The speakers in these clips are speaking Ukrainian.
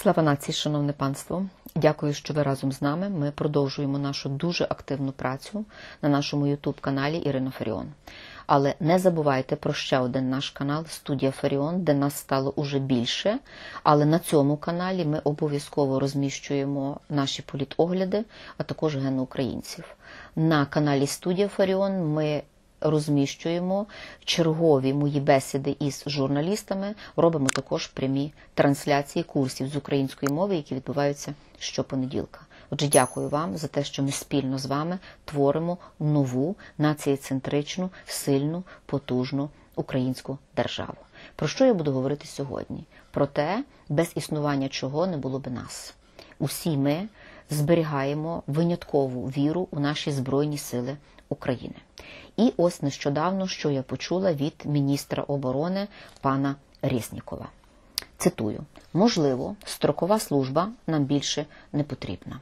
Слава нації, шановне панство! Дякую, що ви разом з нами. Ми продовжуємо нашу дуже активну працю на нашому YouTube-каналі Ірина Фаріон. Але не забувайте про ще один наш канал «Студія Фаріон», де нас стало уже більше. Але на цьому каналі ми обов'язково розміщуємо наші політогляди, а також гени українців. На каналі «Студія Фаріон» ми розміщуємо чергові мої бесіди із журналістами, робимо також прямі трансляції курсів з української мови, які відбуваються щопонеділка. Отже, дякую вам за те, що ми спільно з вами творимо нову, націєцентричну, сильну, потужну українську державу. Про що я буду говорити сьогодні? Про те, без існування чого не було би нас. Усі ми зберігаємо виняткову віру у наші Збройні Сили України. І ось нещодавно, що я почула від міністра оборони пана Резнікова. Цитую: «Можливо, строкова служба нам більше не потрібна.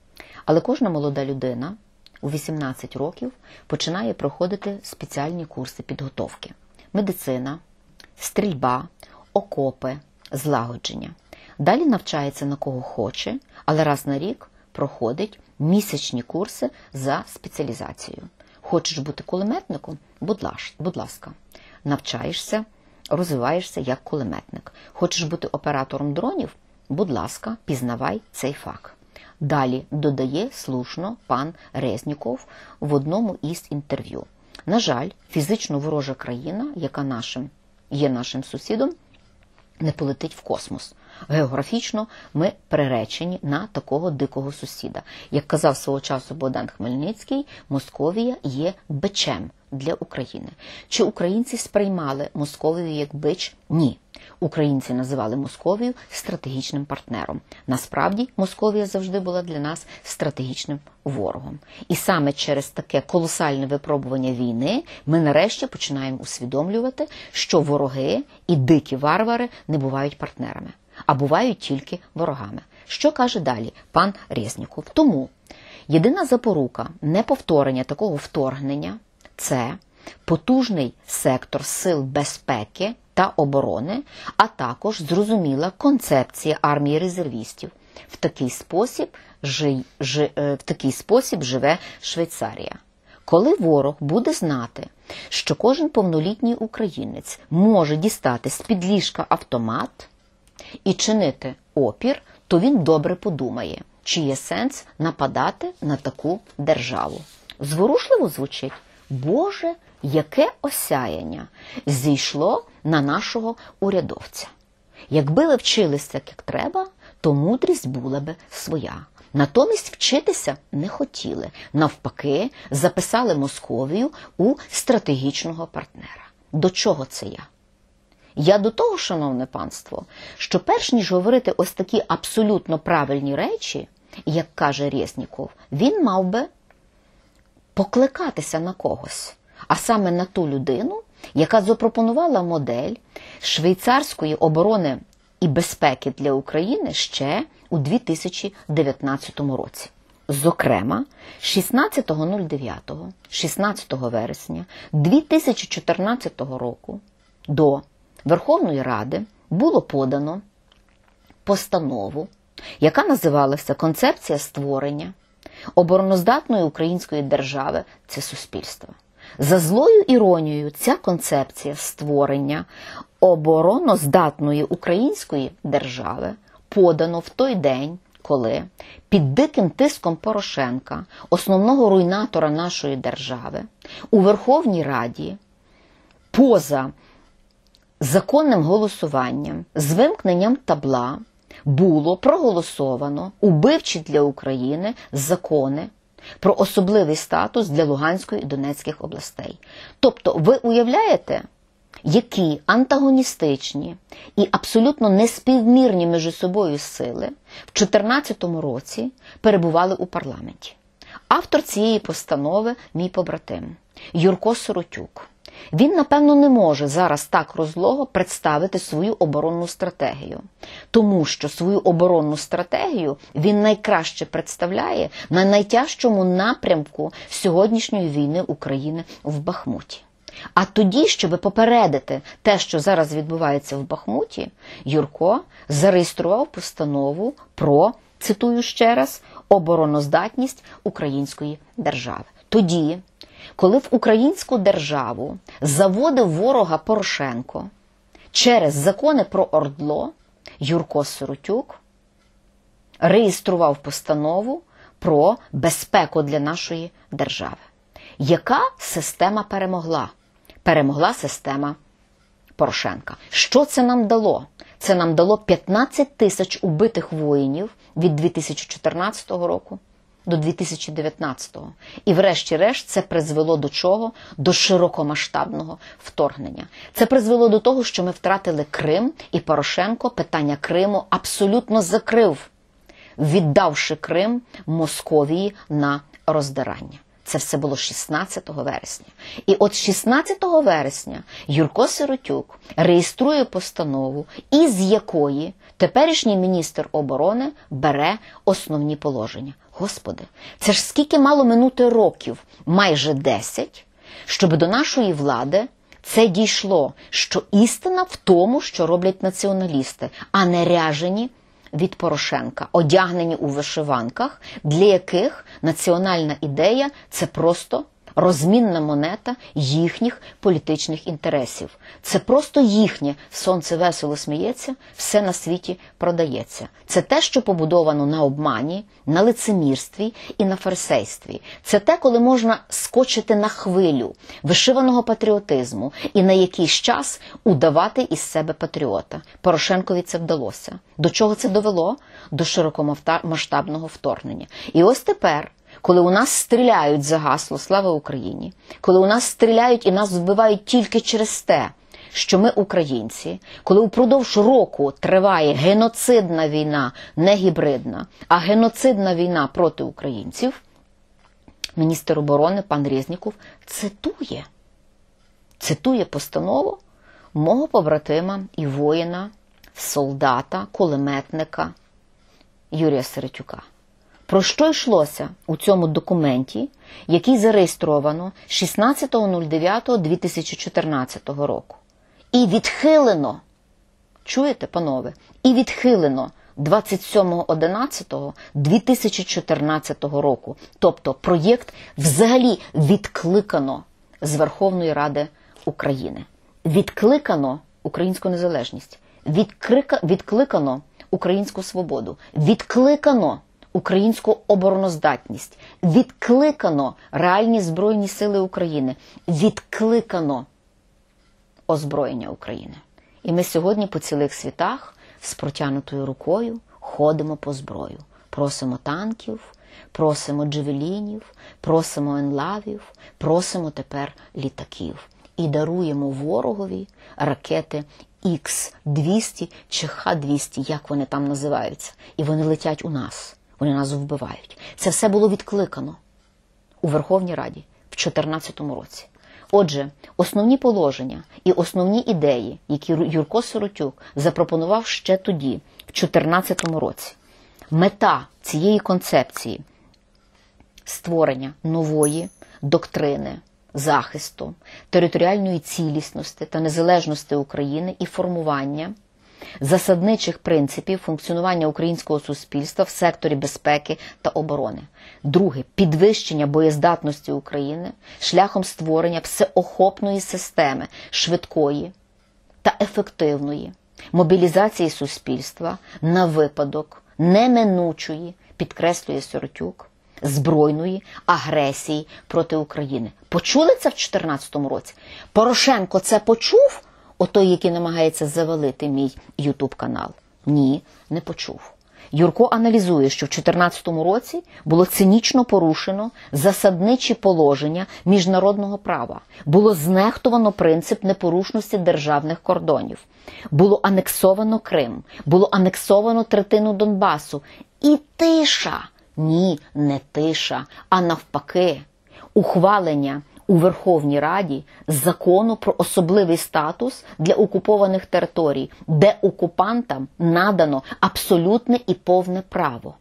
Але кожна молода людина у 18 років починає проходити спеціальні курси підготовки. Медицина, стрільба, окопи, злагодження. Далі навчається на кого хоче, але раз на рік проходить місячні курси за спеціалізацією. Хочеш бути кулеметником? Будь ласка. Навчаєшся, розвиваєшся як кулеметник. Хочеш бути оператором дронів? Будь ласка, пізнавай цей факт». Далі додає слушно пан Резніков в одному із інтерв'ю. На жаль, фізично ворожа країна, яка є нашим сусідом, не полетить в космос. Географічно ми приречені на такого дикого сусіда. Як казав свого часу Богдан Хмельницький, Московія є бичем для України. Чи українці сприймали Московію як бич? Ні. Українці називали Московію стратегічним партнером. Насправді, Московія завжди була для нас стратегічним ворогом. І саме через таке колосальне випробування війни ми нарешті починаємо усвідомлювати, що вороги і дикі варвари не бувають партнерами, а бувають тільки ворогами. Що каже далі пан Резніков? Тому єдина запорука неповторення такого вторгнення – це потужний сектор сил безпеки та оборони, а також зрозуміла концепція армії резервістів. В такий спосіб живе Швейцарія. Коли ворог буде знати, що кожен повнолітній українець може дістати з-під ліжка автомат і чинити опір, то він добре подумає, чи є сенс нападати на таку державу. Зворушливо звучить? Боже, яке осяяння зійшло на нашого урядовця. Якби ви вчилися як треба, то мудрість була би своя. Натомість вчитися не хотіли. Навпаки, записали Московію у стратегічного партнера. До чого це я? Я до того, шановне панство, що перш ніж говорити ось такі абсолютно правильні речі, як каже Резніков, він мав би покликатися на когось, а саме на ту людину, яка запропонувала модель швейцарської оборони і безпеки для України ще у 2019 році. Зокрема, 16.09, 16 вересня 2014 року до Верховної Ради було подано постанову, яка називалася «Концепція створення обороноздатної української держави – це суспільство». За злою іронією, ця концепція створення обороноздатної української держави подано в той день, коли під диким тиском Порошенка, основного руйнатора нашої держави, у Верховній Раді поза законним голосуванням з вимкненням табла було проголосовано убивчі для України закони про особливий статус для Луганської і Донецьких областей. Тобто, ви уявляєте, які антагоністичні і абсолютно неспівмірні між собою сили в 2014 році перебували у парламенті. Автор цієї постанови – мій побратим Юрко Сиротюк. Він, напевно, не може зараз так розлого представити свою оборонну стратегію, тому що свою оборонну стратегію він найкраще представляє на найтяжчому напрямку сьогоднішньої війни України в Бахмуті. А тоді, щоб попередити те, що зараз відбувається в Бахмуті, Юрко зареєстрував постанову про, цитую ще раз, обороноздатність української держави. Тоді, коли в українську державу заводив ворога Порошенко через закони про ОРДЛО, Юрко Сиротюк реєстрував постанову про безпеку для нашої держави. Яка система перемогла? Перемогла система Порошенка. Що це нам дало? Це нам дало 15 тисяч убитих воїнів від 2014 року до 2019. І врешті-решт це призвело до чого? До широкомасштабного вторгнення. Це призвело до того, що ми втратили Крим, і Порошенко питання Криму абсолютно закрив, віддавши Крим Московії на роздирання. Це все було 16 вересня. І от 16 вересня Юрко Сиротюк реєструє постанову, із якої теперішній міністр оборони бере основні положення. Господи, це ж скільки мало минути років? Майже 10, щоб до нашої влади це дійшло, що істина в тому, що роблять націоналісти, а не ряжені від Порошенка, одягнені у вишиванках, для яких національна ідея – це просто розмінна монета їхніх політичних інтересів. Це просто їхнє «сонце весело сміється, все на світі продається». Це те, що побудовано на обмані, на лицемірстві і на фарисействі. Це те, коли можна скочити на хвилю вишиваного патріотизму і на якийсь час удавати із себе патріота. Порошенкові це вдалося. До чого це довело? До широкомасштабного вторгнення. І ось тепер, коли у нас стріляють за гасло «Слава Україні», коли у нас стріляють і нас вбивають тільки через те, що ми українці, коли упродовж року триває геноцидна війна, не гібридна, а геноцидна війна проти українців, міністр оборони пан Резніков цитує постанову мого побратима і воїна, солдата, кулеметника Юрія Сиротюка. Про що йшлося у цьому документі, який зареєстровано 16.09.2014 року? І відхилено, чуєте, панове, і відхилено 27.11.2014 року. Тобто проєкт взагалі відкликано з Верховної Ради України. Відкликано українську незалежність, відкликано українську свободу, відкликано українську обороноздатність, відкликано реальні Збройні Сили України, відкликано озброєння України. І ми сьогодні по цілих світах з протягнутою рукою ходимо по зброю. Просимо танків, просимо джевелінів, просимо енлавів, просимо тепер літаків. І даруємо ворогові ракети Х-200 чи Х-200, як вони там називаються. І вони летять у нас. Вони нас вбивають. Це все було відкликано у Верховній Раді в 2014 році. Отже, основні положення і основні ідеї, які Юрко Сиротюк запропонував ще тоді, в 2014 році. Мета цієї концепції – створення нової доктрини захисту, територіальної цілісності та незалежності України і формування засадничих принципів функціонування українського суспільства в секторі безпеки та оборони. Друге – підвищення боєздатності України шляхом створення всеохопної системи швидкої та ефективної мобілізації суспільства на випадок неминучої, підкреслює Сиротюк, збройної агресії проти України. Почули це в 2014 році? Порошенко це почув? Отой, який намагається завалити мій YouTube-канал. Ні, не почув. Юрко аналізує, що в 2014 році було цинічно порушено засадничі положення міжнародного права. Було знехтовано принцип непорушності державних кордонів. Було анексовано Крим. Було анексовано третину Донбасу. І тиша. Ні, не тиша, а навпаки. Ухвалення у Верховній Раді закону про особливий статус для окупованих територій, де окупантам надано абсолютне і повне право.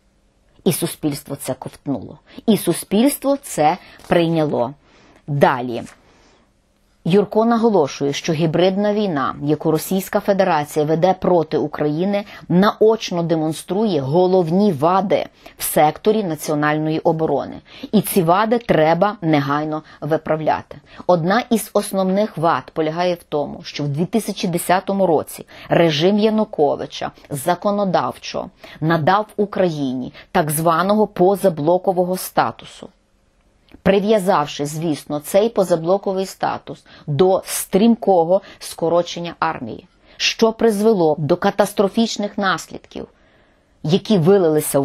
І суспільство це ковтнуло. І суспільство це прийняло. Далі. Юрко наголошує, що гібридна війна, яку Російська Федерація веде проти України, наочно демонструє головні вади в секторі національної оборони. І ці вади треба негайно виправляти. Одна із основних вад полягає в тому, що в 2010 році режим Януковича законодавчо надав Україні так званого позаблокового статусу, прив'язавши, звісно, цей позаблоковий статус до стрімкого скорочення армії, що призвело до катастрофічних наслідків, які вилилися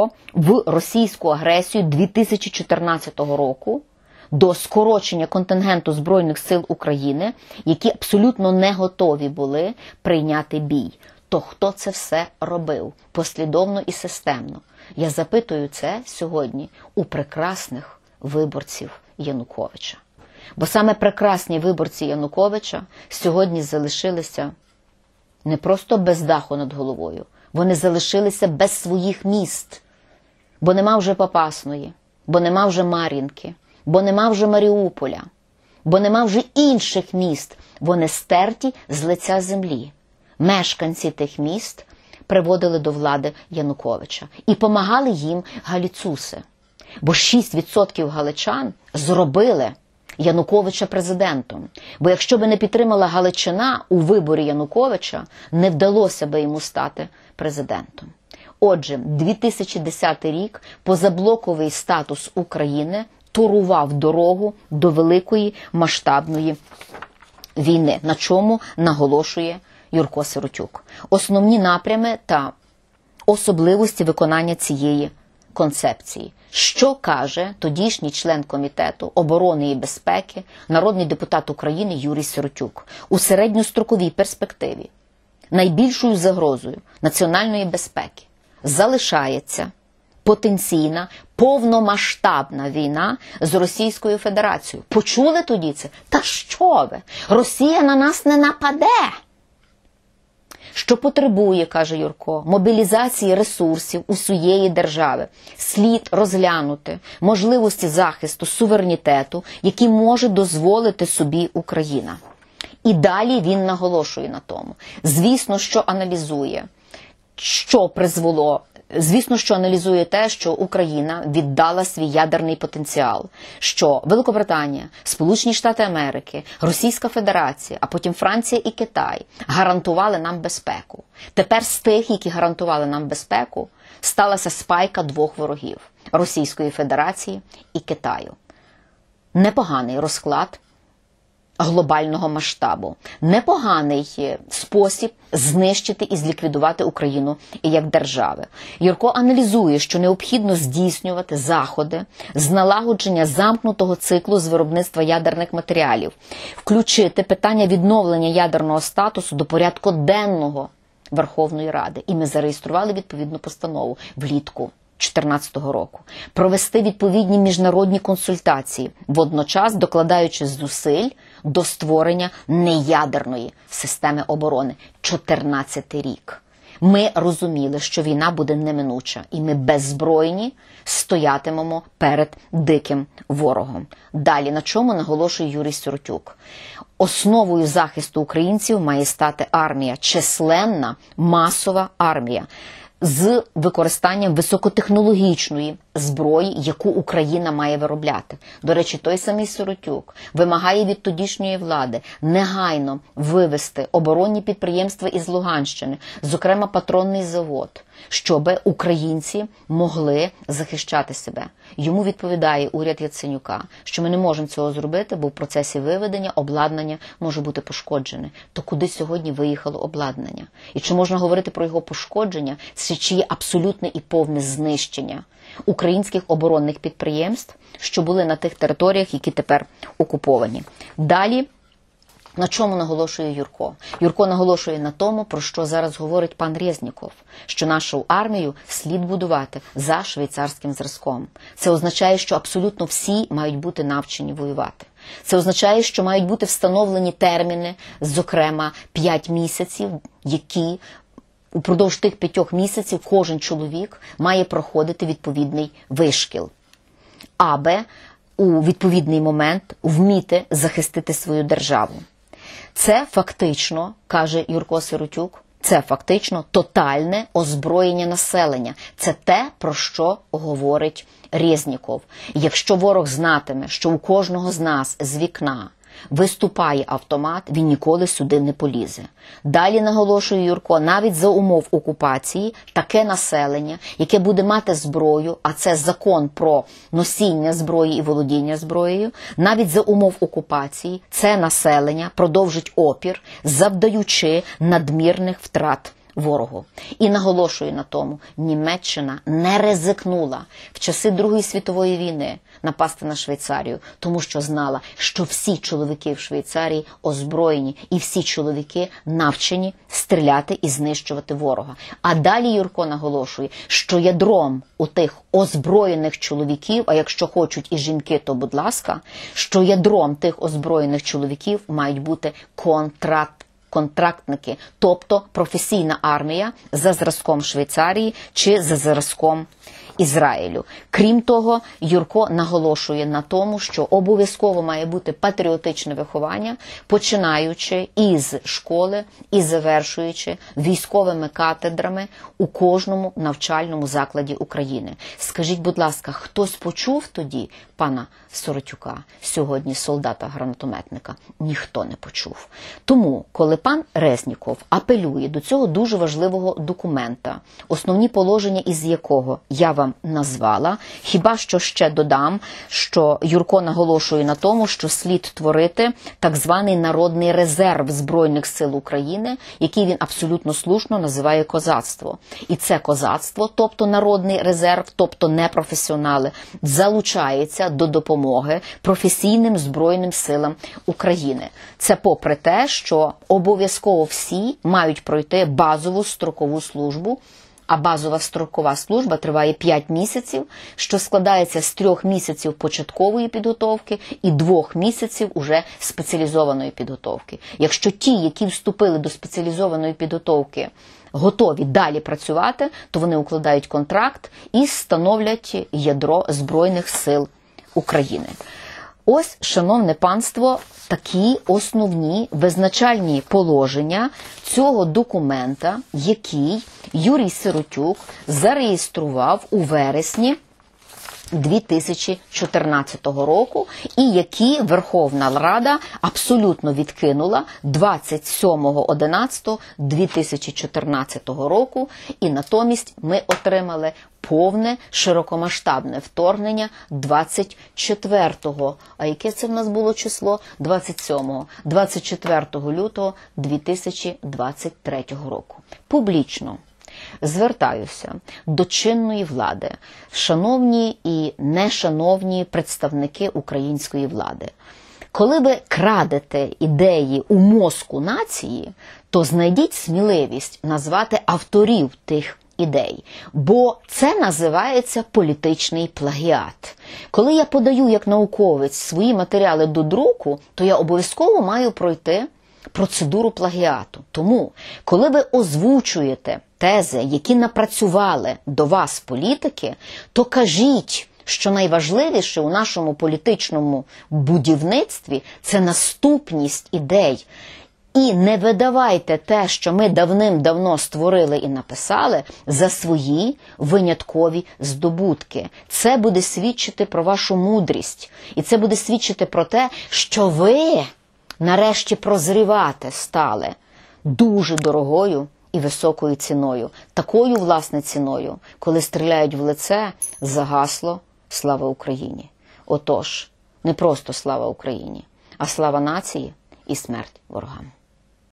в російську агресію 2014 року, до скорочення контингенту Збройних сил України, які абсолютно не готові були прийняти бій. То хто це все робив послідовно і системно? Я запитую це сьогодні у прекрасних виборців Януковича. Бо саме прекрасні виборці Януковича сьогодні залишилися не просто без даху над головою, вони залишилися без своїх міст. Бо нема вже Попасної, бо нема вже Мар'їнки, бо нема вже Маріуполя, бо нема вже інших міст. Вони стерті з лиця землі. Мешканці тих міст приводили до влади Януковича і помагали їм галіцуси. Бо 6% галичан зробили Януковича президентом. Бо якщо би не підтримала Галичина у виборі Януковича, не вдалося би йому стати президентом. Отже, 2010 рік позаблоковий статус України турував дорогу до великої масштабної війни, на чому наголошує Юрко Сиротюк. Основні напрями та особливості виконання цієї концепції. Що каже тодішній член Комітету оборони і безпеки, народний депутат України Юрій Сиротюк? У середньостроковій перспективі найбільшою загрозою національної безпеки залишається потенційна, повномасштабна війна з Російською Федерацією. Почули тоді це? Та що ви? Росія на нас не нападе! Що потребує, каже Юрко, мобілізації ресурсів усієї держави. Слід розглянути можливості захисту суверенітету, які може дозволити собі Україна. І далі він наголошує на тому. Звісно, що аналізує, Звісно, що аналізує те, що Україна віддала свій ядерний потенціал, що Великобританія, Сполучені Штати Америки, Російська Федерація, а потім Франція і Китай гарантували нам безпеку. Тепер з тих, які гарантували нам безпеку, сталася спайка двох ворогів – Російської Федерації і Китаю. Непоганий розклад глобального масштабу. Непоганий спосіб знищити і зліквідувати Україну як держави. Юрко аналізує, що необхідно здійснювати заходи з налагодження замкнутого циклу з виробництва ядерних матеріалів, включити питання відновлення ядерного статусу до порядку денного Верховної Ради. І ми зареєстрували відповідну постанову влітку 2014 року. Провести відповідні міжнародні консультації, водночас докладаючи зусиль до створення неядерної системи оборони. 2014 рік. Ми розуміли, що війна буде неминуча, і ми беззбройні стоятимемо перед диким ворогом. Далі, на чому наголошує Юрій Сиротюк? Основою захисту українців має стати армія, численна, масова армія, з використанням високотехнологічної зброї, яку Україна має виробляти. До речі, той самий Сиротюк вимагає від тодішньої влади негайно вивести оборонні підприємства із Луганщини, зокрема патронний завод, щоб українці могли захищати себе. Йому відповідає уряд Яценюка, що ми не можемо цього зробити, бо в процесі виведення обладнання може бути пошкоджене. То куди сьогодні виїхало обладнання? І чи можна говорити про його пошкодження, чи є абсолютне і повне знищення українських оборонних підприємств, що були на тих територіях, які тепер окуповані? Далі, на чому наголошує Юрко? Юрко наголошує на тому, про що зараз говорить пан Резніков, що нашу армію слід будувати за швейцарським зразком. Це означає, що абсолютно всі мають бути навчені воювати. Це означає, що мають бути встановлені терміни, зокрема 5 місяців, які упродовж тих 5 місяців кожен чоловік має проходити відповідний вишкіл, аби у відповідний момент вміти захистити свою державу. Це фактично, каже Юрко Сиротюк, це фактично тотальне озброєння населення. Це те, про що говорить Резніков. Якщо ворог знатиме, що у кожного з нас з вікна виступає автомат, він ніколи сюди не полізе. Далі, наголошує Юрко, навіть за умов окупації таке населення, яке буде мати зброю, а це закон про носіння зброї і володіння зброєю, навіть за умов окупації це населення продовжить опір, завдаючи надмірних втрат ворогу. І наголошую на тому, Німеччина не ризикнула в часи Другої світової війни напасти на Швейцарію, тому що знала, що всі чоловіки в Швейцарії озброєні і всі чоловіки навчені стріляти і знищувати ворога. А далі Юрко наголошує, що ядром у тих озброєних чоловіків, а якщо хочуть і жінки, то будь ласка, що ядром тих озброєних чоловіків мають бути контрактники, тобто професійна армія за зразком Швейцарії чи за зразком Ізраїлю. Крім того, Юрко наголошує на тому, що обов'язково має бути патріотичне виховання, починаючи із школи і завершуючи військовими кафедрами у кожному навчальному закладі України. Скажіть, будь ласка, хтось почув тоді пана Сиротюка, сьогодні солдата-гранатометника? Ніхто не почув. Тому, коли пан Резніков апелює до цього дуже важливого документа, основні положення із якого я вам назвала, хіба що ще додам, що Юрко наголошує на тому, що слід творити так званий народний резерв Збройних сил України, який він абсолютно слушно називає козацтво. І це козацтво, тобто народний резерв, тобто непрофесіонали, залучається до допомоги професійним Збройним силам України. Це попри те, що обов'язково всі мають пройти базову строкову службу, а базова строкова служба триває 5 місяців, що складається з 3 місяців початкової підготовки і 2 місяців уже спеціалізованої підготовки. Якщо ті, які вступили до спеціалізованої підготовки, готові далі працювати, то вони укладають контракт і становлять ядро Збройних сил України. Ось, шановне панство, такі основні визначальні положення цього документа, який Юрій Сиротюк зареєстрував у вересні 2014 року і які Верховна Рада абсолютно відкинула 27.11.2014 року, і натомість ми отримали повне широкомасштабне вторгнення 24-го, а яке це в нас було число? 24 лютого 2023 року. Публічно звертаюся до чинної влади, шановні і нешановні представники української влади. Коли ви крадете ідеї у мозку нації, то знайдіть сміливість назвати авторів тих ідей, бо це називається політичний плагіат. Коли я подаю як науковець свої матеріали до друку, то я обов'язково маю пройти процедуру плагіату. Тому, коли ви озвучуєте тези, які напрацювали до вас політики, то кажіть, що найважливіше у нашому політичному будівництві – це наступність ідей. І не видавайте те, що ми давним-давно створили і написали, за свої виняткові здобутки. Це буде свідчити про вашу мудрість. І це буде свідчити про те, що ви нарешті прозрівати стали дуже дорогою і високою ціною. Такою, власне, ціною, коли стріляють в лице за гасло «Слава Україні». Отож, не просто слава Україні, а слава нації і смерть ворогам.